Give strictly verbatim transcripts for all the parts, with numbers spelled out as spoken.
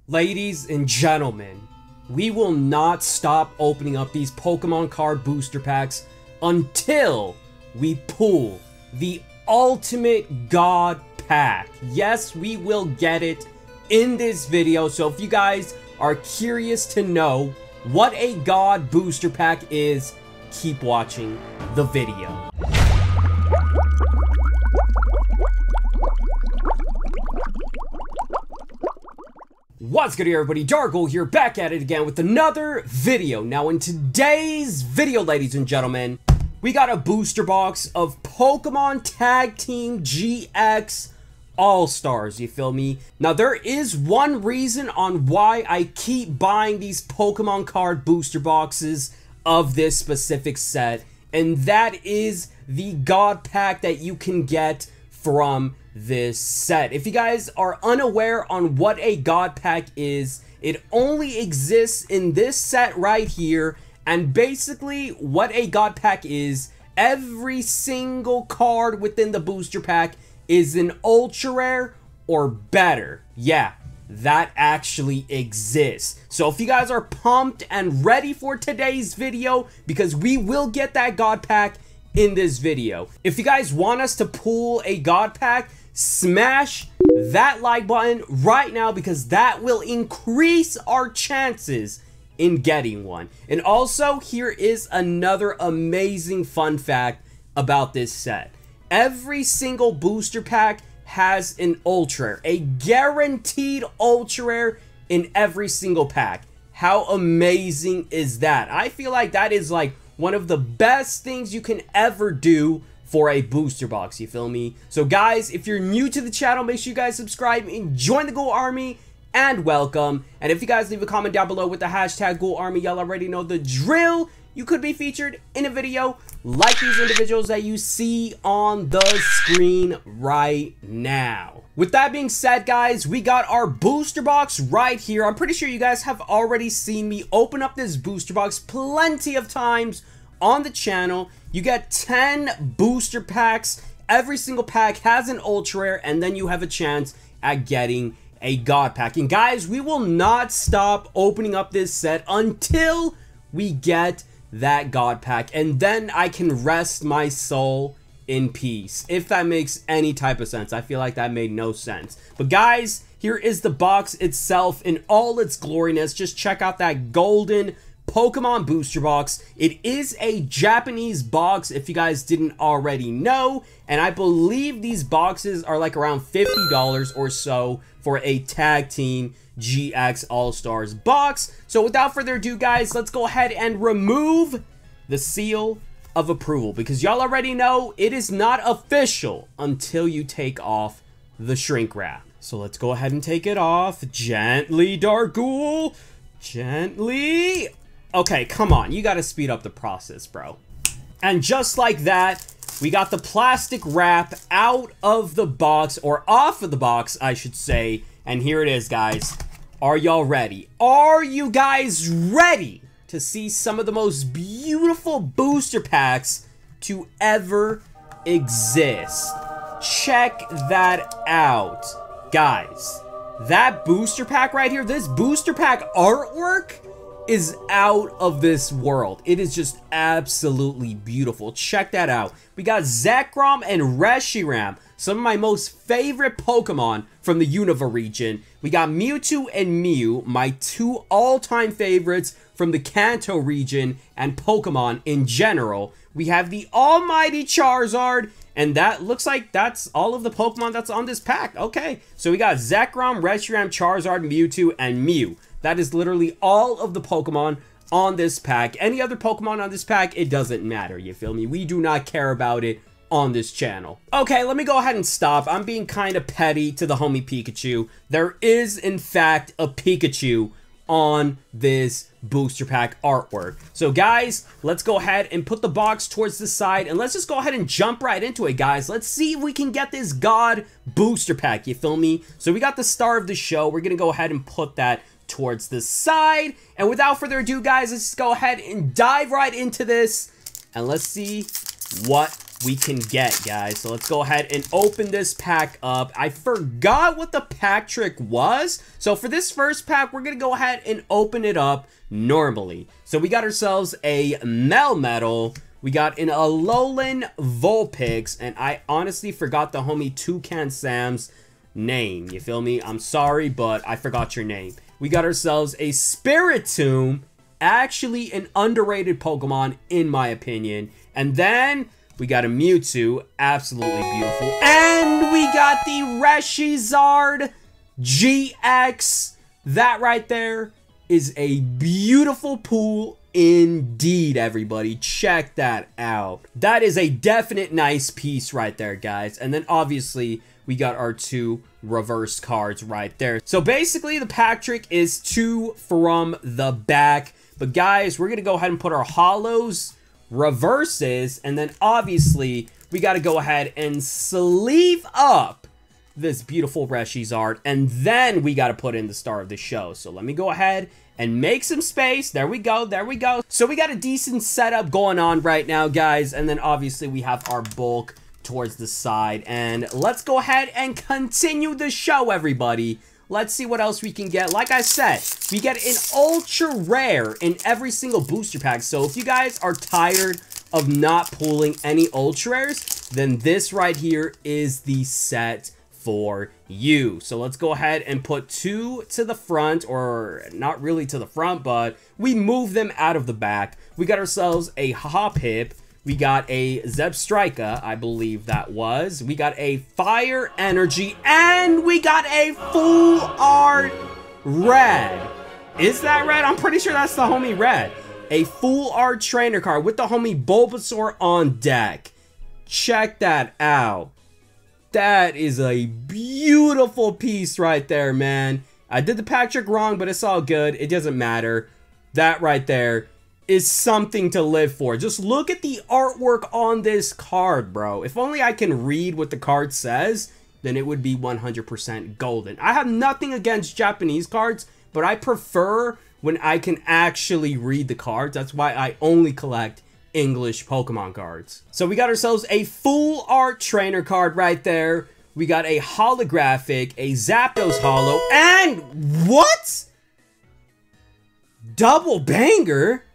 Ladies and gentlemen, we will not stop opening up these Pokemon card booster packs until we pull the ultimate God pack. Yes, we will get it in this video. So if you guys are curious to know what a God booster pack is, keep watching the video. What's good, everybody? Darkghoul here, back at it again with another video. Now in today's video, ladies and gentlemen, we got a booster box of Pokemon Tag Team G X All-Stars, you feel me? Now there is one reason on why I keep buying these Pokemon card booster boxes of this specific set, and that is the God pack that you can get from this set. If you guys are unaware on what a God pack is, it only exists in this set right here. And basically what a God pack is, every single card within the booster pack is an ultra rare or better. Yeah, that actually exists. So if you guys are pumped and ready for today's video, because we will get that God pack in this video. If you guys want us to pull a God pack, smash that like button right now, because that will increase our chances in getting one. And also, here is another amazing fun fact about this set. Every single booster pack has an ultra rare, a guaranteed ultra rare in every single pack. How amazing is that? I feel like that is like one of the best things you can ever do for a booster box, you feel me? So guys, if you're new to the channel, make sure you guys subscribe and join the Ghoul Army, and welcome. And if you guys leave a comment down below with the hashtag Ghoul Army, y'all already know the drill. You could be featured in a video like these individuals that you see on the screen right now. With that being said, guys, we got our booster box right here. I'm pretty sure you guys have already seen me open up this booster box plenty of times on the channel. You get ten booster packs. Every single pack has an ultra rare, and then you have a chance at getting a God pack. And guys, we will not stop opening up this set until we get that God pack, and then I can rest my soul in peace, if that makes any type of sense. I feel like that made no sense. But guys, here is the box itself in all its gloriness. Just check out that golden Pokemon booster box. It is a Japanese box, if you guys didn't already know, and I believe these boxes are like around fifty dollars or so for a Tag Team G X All-Stars box. So without further ado, guys, let's go ahead and remove the seal of approval, because y'all already know it is not official until you take off the shrink wrap. So let's go ahead and take it off gently, Darkghoul, gently. Okay, come on, you gotta speed up the process, bro. And just like that, we got the plastic wrap out of the box, or off of the box, I should say. And here it is, guys. Are y'all ready? Are you guys ready to see some of the most beautiful booster packs to ever exist? Check that out. Guys, that booster pack right here, this booster pack artwork is out of this world. It is just absolutely beautiful. Check that out. We got Zekrom and Reshiram, some of my most favorite Pokemon from the Unova region. We got Mewtwo and Mew, my two all-time favorites from the Kanto region and Pokemon in general. We have the almighty Charizard, and that looks like that's all of the Pokemon that's on this pack. Okay, so we got Zekrom, Reshiram, Charizard, Mewtwo, and Mew. That is literally all of the Pokemon on this pack. Any other Pokemon on this pack, it doesn't matter, you feel me? We do not care about it on this channel. Okay, let me go ahead and stop. I'm being kind of petty to the homie Pikachu. There is, in fact, a Pikachu on this booster pack artwork. So guys, let's go ahead and put the box towards the side, and let's just go ahead and jump right into it, guys. Let's see if we can get this God booster pack, you feel me? So we got the star of the show. We're gonna go ahead and put that towards the side, and without further ado, guys, let's just go ahead and dive right into this, and let's see what we can get, guys. So let's go ahead and open this pack up. I forgot what the pack trick was. So for this first pack, we're going to go ahead and open it up normally. So we got ourselves a Melmetal. We got an Alolan Vulpix. And I honestly forgot the homie Toucan Sam's name. You feel me? I'm sorry, but I forgot your name. We got ourselves a Spiritomb. Actually an underrated Pokemon, in my opinion. And then we got a Mewtwo, absolutely beautiful. And we got the Reshizard G X. That right there is a beautiful pool indeed, everybody. Check that out. That is a definite nice piece right there, guys. And then obviously we got our two reverse cards right there. So basically the pack trick is two from the back. But guys, we're going to go ahead and put our holos, reverses, and then obviously we got to go ahead and sleeve up this beautiful Reshizard, and then we got to put in the star of the show. So let me go ahead and make some space. There we go. There we go. So we got a decent setup going on right now, guys. And then obviously we have our bulk towards the side. And let's go ahead and continue the show, everybody. Let's see what else we can get. Like I said, we get an ultra rare in every single booster pack. So if you guys are tired of not pulling any ultra rares, then this right here is the set for you. So let's go ahead and put two to the front, or not really to the front, but we move them out of the back. We got ourselves a Hoppip. We got a Zebstrika, I believe that was. We got a Fire Energy, and we got a Full Art Red. Is that red? I'm pretty sure that's the homie Red. A Full Art Trainer card with the homie Bulbasaur on deck. Check that out. That is a beautiful piece right there, man. I did the pack trick wrong, but it's all good. It doesn't matter. That right there is something to live for. Just look at the artwork on this card, bro. If only I can read what the card says, then it would be one hundred percent golden. I have nothing against Japanese cards, but I prefer when I can actually read the cards. That's why I only collect English Pokemon cards. So we got ourselves a Full Art Trainer card right there. We got a holographic, a Zapdos holo, and what? Double banger?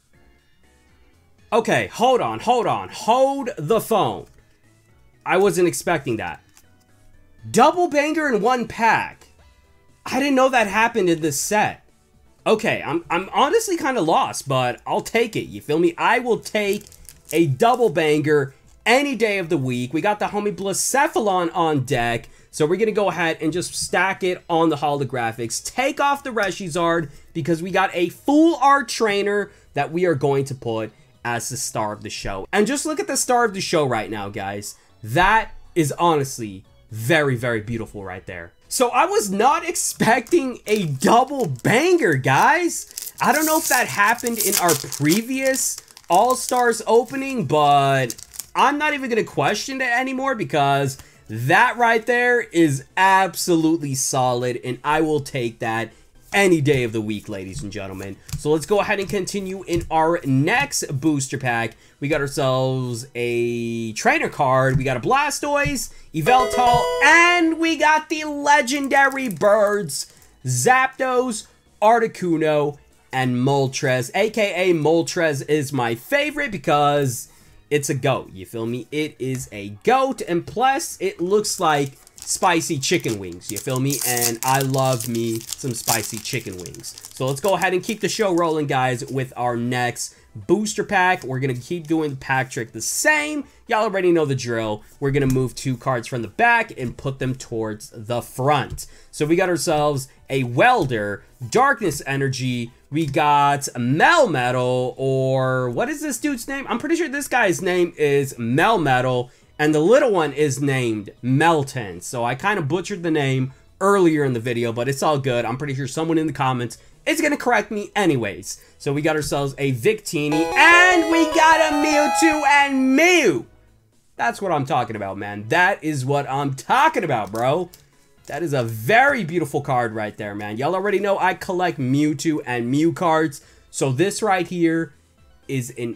Okay, hold on, hold on. Hold the phone. I wasn't expecting that. Double banger in one pack. I didn't know that happened in this set. Okay, I'm, I'm honestly kind of lost, but I'll take it. You feel me? I will take a double banger any day of the week. We got the homie Blacephalon on deck. So we're going to go ahead and just stack it on the holographics. Take off the Reshizard because we got a Full Art Trainer that we are going to put as the star of the show. And just look at the star of the show right now, guys. That is honestly very, very beautiful right there. So I was not expecting a double banger, guys. I don't know if that happened in our previous All-Stars opening, but I'm not even going to question it anymore because that right there is absolutely solid, and I will take that any day of the week, ladies and gentlemen. So let's go ahead and continue in our next booster pack. We got ourselves a trainer card. We got a Blastoise, Yveltal, and we got the legendary birds, Zapdos, Articuno, and Moltres. A K A Moltres is my favorite because it's a goat. You feel me? It is a goat, and plus it looks like spicy chicken wings, you feel me? And I love me some spicy chicken wings. So let's go ahead and keep the show rolling, guys, with our next booster pack. We're gonna keep doing the pack trick the same. Y'all already know the drill. We're gonna move two cards from the back and put them towards the front. So we got ourselves a Welder, Darkness Energy. We got Melmetal, or what is this dude's name? I'm pretty sure this guy's name is Melmetal. And the little one is named Melton. So I kind of butchered the name earlier in the video, but it's all good. I'm pretty sure someone in the comments is going to correct me anyways. So we got ourselves a Victini, and we got a Mewtwo and Mew. That's what I'm talking about, man. That is what I'm talking about, bro. That is a very beautiful card right there, man. Y'all already know I collect Mewtwo and Mew cards. So this right here is an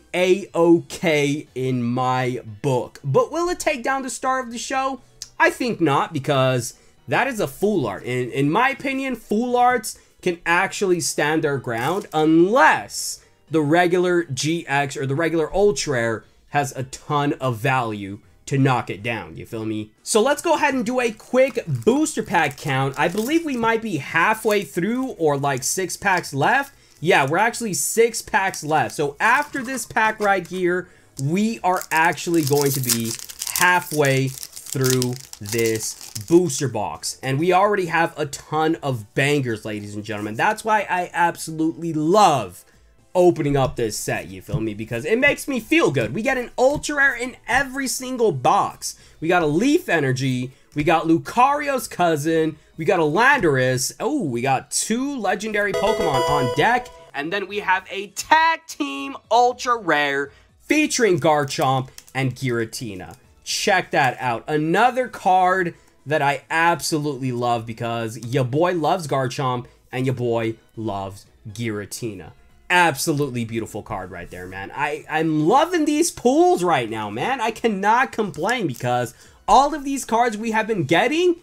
A-okay in my book. But will it take down the star of the show? I think not, because that is a full art. And in my opinion, full arts can actually stand their ground unless the regular G X or the regular Ultra Rare has a ton of value to knock it down, you feel me? So let's go ahead and do a quick booster pack count. I believe we might be halfway through, or like six packs left. Yeah, we're actually six packs left. So after this pack right here, we are actually going to be halfway through this booster box. And we already have a ton of bangers, ladies and gentlemen. That's why I absolutely love opening up this set, you feel me? Because it makes me feel good. We get an Ultra Rare in every single box. We got a Leaf Energy. We got Lucario's cousin. We got a Landorus. Oh, we got two legendary Pokemon on deck. And then we have a Tag Team Ultra Rare featuring Garchomp and Giratina. Check that out. Another card that I absolutely love because your boy loves Garchomp and your boy loves Giratina. Absolutely beautiful card right there, man. I, I'm loving these pulls right now, man. I cannot complain because all of these cards we have been getting,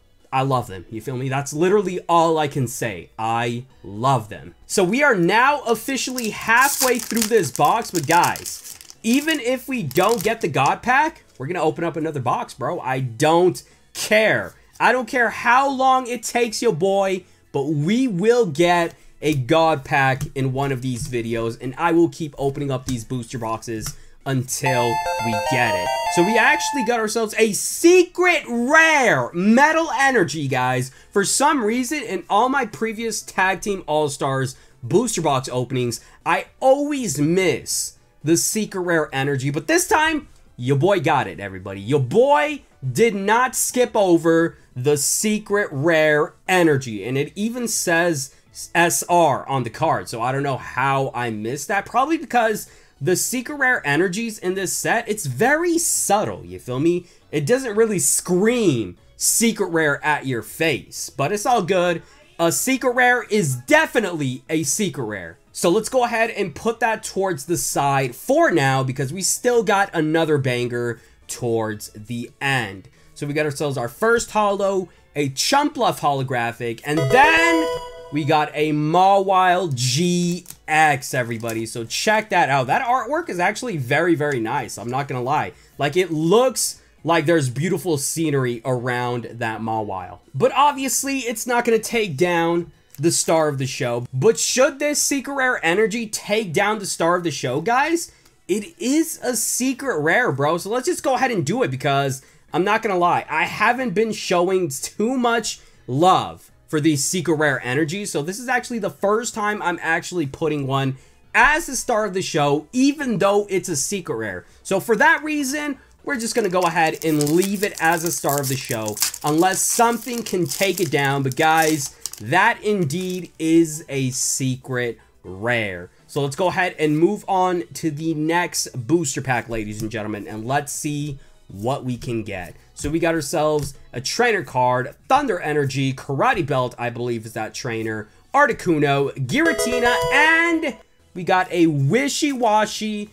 I love them. You feel me? That's literally all I can say. I love them. So we are now officially halfway through this box, but guys, even if we don't get the God Pack, we're going to open up another box, bro. I don't care. I don't care how long it takes your boy, but we will get a God Pack in one of these videos, and I will keep opening up these booster boxes until we get it. So we actually got ourselves a secret rare Metal Energy, guys. For some reason, in all my previous Tag Team All-Stars booster box openings, I always miss the secret rare energy, but this time, your boy got it, everybody. Your boy did not skip over the secret rare energy, and it even says S R on the card, so I don't know how I missed that. Probably because the secret rare energies in this set, it's very subtle, you feel me? It doesn't really scream secret rare at your face, but it's all good. A secret rare is definitely a secret rare. So let's go ahead and put that towards the side for now because we still got another banger towards the end. So we got ourselves our first holo, a Chumpluff holographic, and then we got a Mawile G X, everybody. So check that out. That artwork is actually very, very nice. I'm not going to lie. Like, it looks like there's beautiful scenery around that Mawile. But obviously, it's not going to take down the star of the show. But should this secret rare energy take down the star of the show, guys? It is a secret rare, bro. So let's just go ahead and do it because I'm not going to lie. I haven't been showing too much love for these secret rare energies. So this is actually the first time I'm actually putting one as the star of the show, even though it's a secret rare. So for that reason, we're just going to go ahead and leave it as a star of the show unless something can take it down. But guys, that indeed is a secret rare. So let's go ahead and move on to the next booster pack, ladies and gentlemen, and let's see what we can get. So we got ourselves a trainer card, Thunder Energy, Karate Belt, I believe is that trainer, Articuno, Giratina, and we got a Wishy-Washy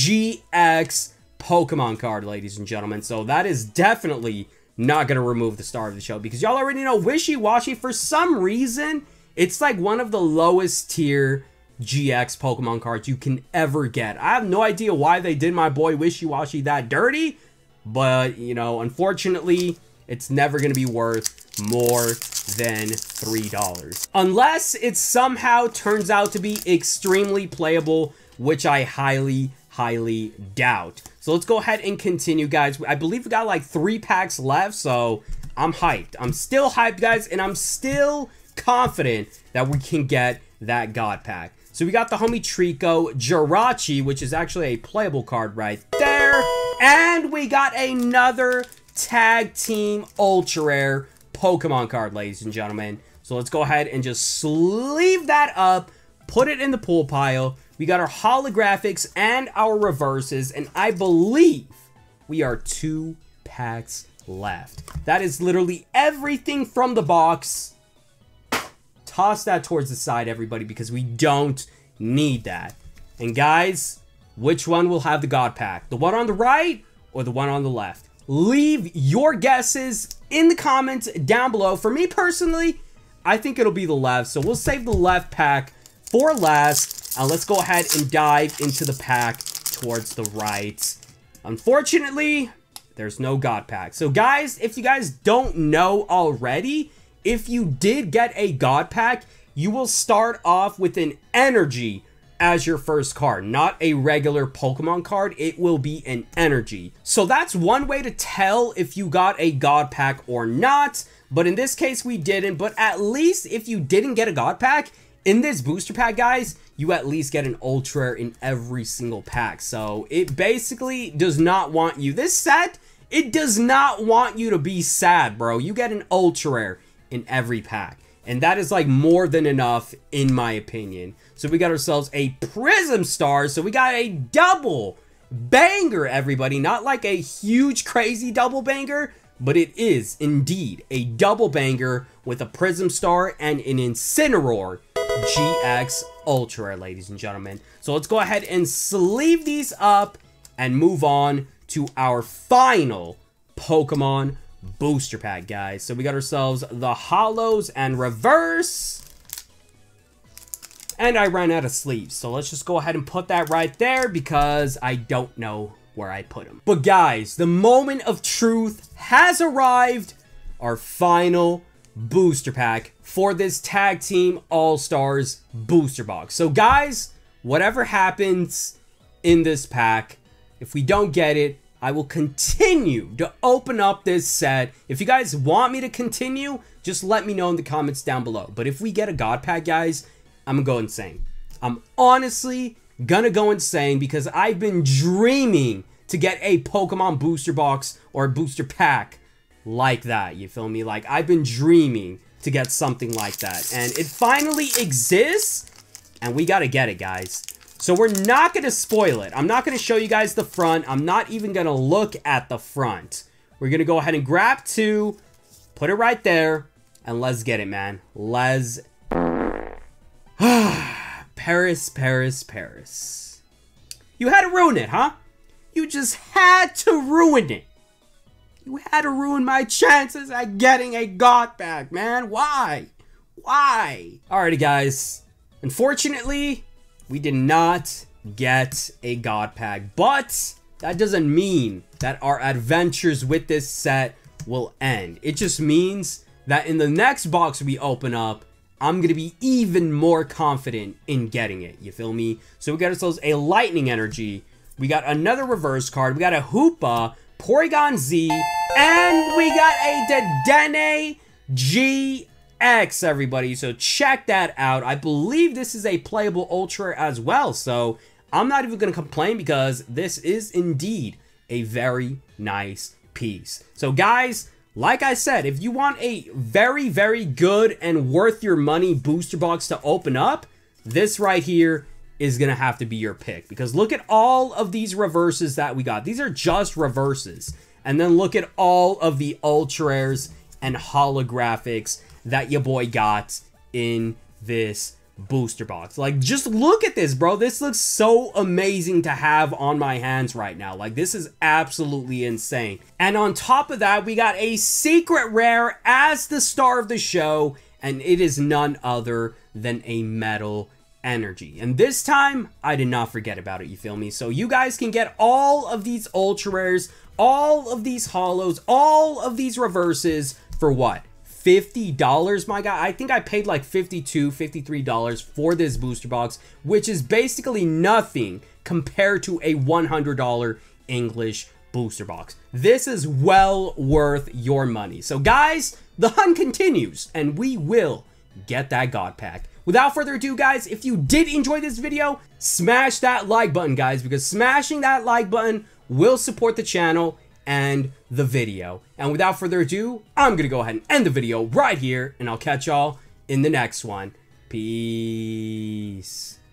G X Pokemon card, ladies and gentlemen. So that is definitely not going to remove the star of the show because y'all already know Wishy-Washy, for some reason, it's like one of the lowest tier G X Pokemon cards you can ever get. I have no idea why they did my boy Wishy-Washy that dirty, but, you know, unfortunately, it's never going to be worth more than three dollars. Unless it somehow turns out to be extremely playable, which I highly, highly doubt. So let's go ahead and continue, guys. I believe we got like three packs left, so I'm hyped. I'm still hyped, guys, and I'm still confident that we can get that God Pack. So we got the homie Trico, Jirachi, which is actually a playable card right there. And we got another Tag Team Ultra Rare Pokemon card, ladies and gentlemen. So let's go ahead and just sleeve that up, put it in the pool pile. We got our holographics and our reverses, and I believe we are two packs left. That is literally everything from the box. Toss that towards the side, everybody, because we don't need that. And guys, which one will have the God Pack? The one on the right or the one on the left? Leave your guesses in the comments down below. For me personally, I think it'll be the left. So we'll save the left pack for last. And let's go ahead and dive into the pack towards the right. Unfortunately, there's no God Pack. So guys, if you guys don't know already, if you did get a God Pack, you will start off with an energy as your first card, not a regular Pokemon card. It will be an energy. So that's one way to tell if you got a God Pack or not. But in this case, we didn't. But at least if you didn't get a God Pack, in this booster pack, guys, you at least get an ultra rare in every single pack. So it basically does not want you. This set, it does not want you to be sad, bro. You get an ultra rare in every pack. And that is like more than enough, in my opinion. So we got ourselves a Prism Star. So we got a double banger, everybody. Not like a huge, crazy double banger, but it is indeed a double banger with a Prism Star and an Incineroar G X Ultra Rare, ladies and gentlemen. So let's go ahead and sleeve these up and move on to our final Pokemon booster pack, guys. So we got ourselves the Holos and Reverse. And I ran out of sleeves. So let's just go ahead and put that right there because I don't know where I put them. But guys, the moment of truth has arrived. Our final booster pack for this Tag Team All-Stars booster box. So guys, whatever happens in this pack, if we don't get it, I will continue to open up this set. If you guys want me to continue, just let me know in the comments down below. But if we get a God Pack, guys, I'm gonna go insane. I'm honestly gonna go insane because I've been dreaming to get a Pokemon booster box or a booster pack like that. You feel me? Like, I've been dreaming to get something like that. And it finally exists, and we gotta get it, guys. So we're not going to spoil it. I'm not going to show you guys the front. I'm not even going to look at the front. We're going to go ahead and grab two, put it right there, and let's get it, man. Let's... Paris, Paris, Paris. You had to ruin it, huh? You just had to ruin it. You had to ruin my chances at getting a God Pack, man. Why? Why? Alrighty, guys. Unfortunately, we did not get a God Pack, but that doesn't mean that our adventures with this set will end. It just means that in the next box we open up, I'm going to be even more confident in getting it. You feel me? So we got ourselves a Lightning Energy. We got another reverse card. We got a Hoopa, Porygon Z, and we got a Dedenne G X, everybody. So check that out. I believe this is a playable ultra as well. So I'm not even going to complain because this is indeed a very nice piece. So guys, like I said, if you want a very, very good and worth your money booster box to open up, this right here is going to have to be your pick. Because look at all of these reverses that we got. These are just reverses. And then look at all of the ultra rares and holographics that your boy got in this booster box. Like, just look at this, bro. This looks so amazing to have on my hands right now. Like, this is absolutely insane. And on top of that, we got a secret rare as the star of the show, and it is none other than a Metal Energy. And this time, I did not forget about it, you feel me? So you guys can get all of these ultra rares, all of these holos, all of these reverses for what? fifty dollars, my guy. I think I paid like fifty-two dollars, fifty-three dollars for this booster box, which is basically nothing compared to a one hundred dollar English booster box. This is well worth your money. So guys, the hunt continues, and we will get that God Pack. Without further ado, guys, if you did enjoy this video, smash that like button, guys, because smashing that like button will support the channel and the video. And without further ado, I'm gonna go ahead and end the video right here, and I'll catch y'all in the next one. Peace.